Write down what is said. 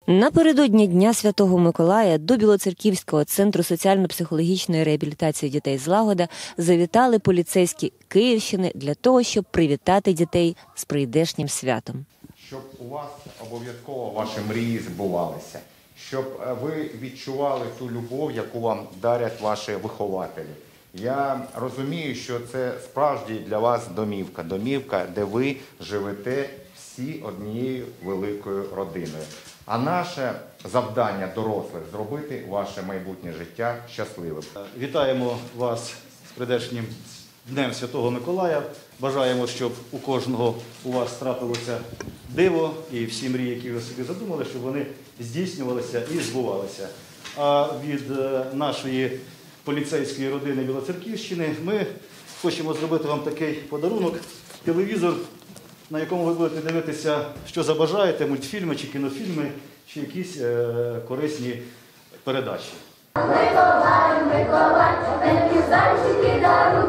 Напередодні Дня Святого Миколая до Білоцерківського центру соціально-психологічної реабілітації дітей «Злагода» завітали поліцейські Київщини для того, щоб привітати дітей з прийдешнім святом. Щоб у вас обов'язково ваші мрії збувалися, щоб ви відчували ту любов, яку вам дарять ваші вихователі. Я розумію, що це справді для вас домівка, де ви живете всі однією великою родиною. А наше завдання дорослих – зробити ваше майбутнє життя щасливим. Вітаємо вас з прийдешнім Днем Святого Миколая. Бажаємо, щоб у кожного у вас трапилося диво і всі мрії, які ви собі задумали, щоб вони здійснювалися і збувалися. А від нашої поліцейської родини Білоцерківщини ми хочемо зробити вам такий подарунок – телевізор, на якому ви будете дивитися, що забажаєте, мультфільми чи кінофільми, чи якісь корисні передачі. Миколай, Миколай, мені зайчики дарує.